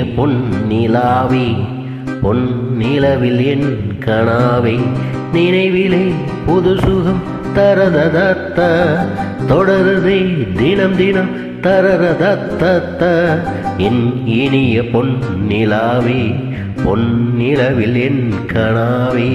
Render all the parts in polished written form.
பொன்னிலாவே பொன்னிலவில் என் கனாவே நினைவிலே புது சுகம் தரததத்த தொடருதே தினம் தினம் தரததத்த என் இனிய பொன்னிலாவே பொன்னிலவில் என் கனாவே.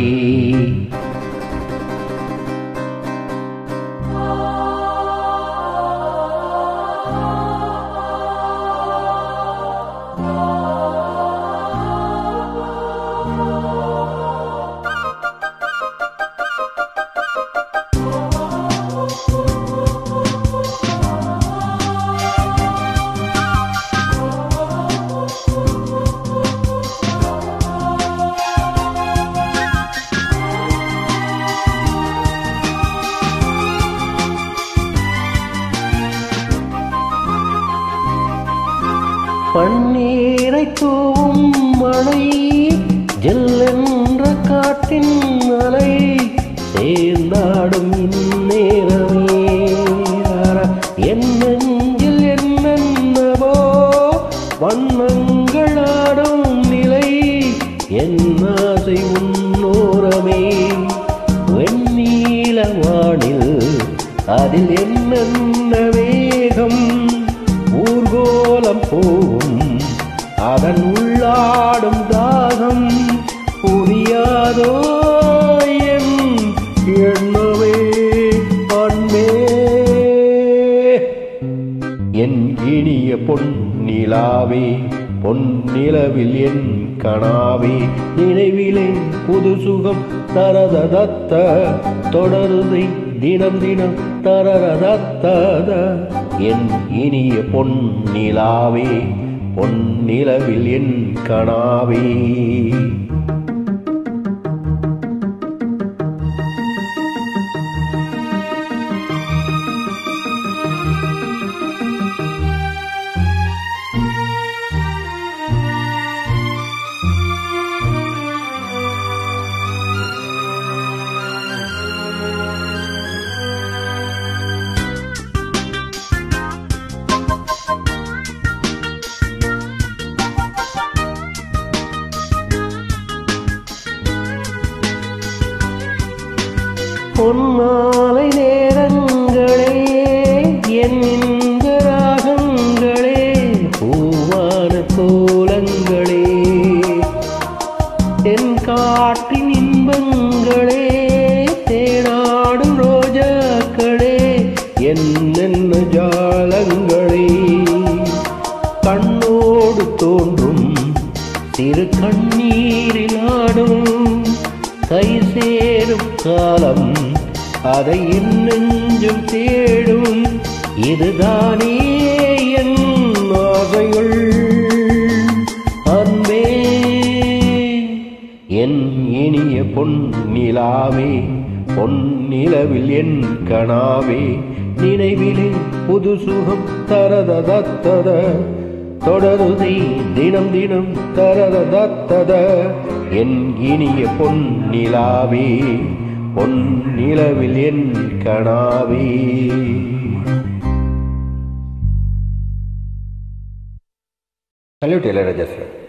பன்னீரை தூவும் மழை ஜெல்லென்ற காட்டின் அலை சேர்ந்தாடும் இந்நேரமே என் நெஞ்சில் என்னென்னவோ வண்ணங்களாடும் நிலை என் ஆசை உன்னோரமே வெண்ணீல வானில் அதில் என்னென்ன வேகம் ஊர்கோலம் போகும் அதன் உள்ளாடும் தாகம் புரியாதோ என் எண்ணமே அன்பே. என் இனிய பொன்னிலாவே பொன்னிலவில் என் கனாவே நினைவிலே புது சுகம் தரததத்த தொடருதை தினம் தினம் தரததத்த என் இனிய பொன்னிலாவே பொன்னிலவில் என் கனாவே. பொன்மாலை நேரங்களே என் இன்ப ராகங்களே பூவான கோலங்களே தென் காட்டின் இன்பங்களே தேனாடும் ரோஜாக்களே என்னென்ன ஜாலங்களே கண்ணோடு தோன்றும் சிறு கண்ணீரில் ஆடும் கை சேரும் காலம் அதை என் நெஞ்சும் தேடும் இதுதானே என் ஆசைகள் அன்பே. என் இனிய பொன்னிலாவே பொன்னிலவில் என் கனாவே நினைவிலே புது சுகம் தரததத்தத தொடருதை தினம் தினம் தரததத்தத என் இனிய பொன்னிலாவே பொன்னிலவில் என் கனாவே. Salute Ilayaraja sir.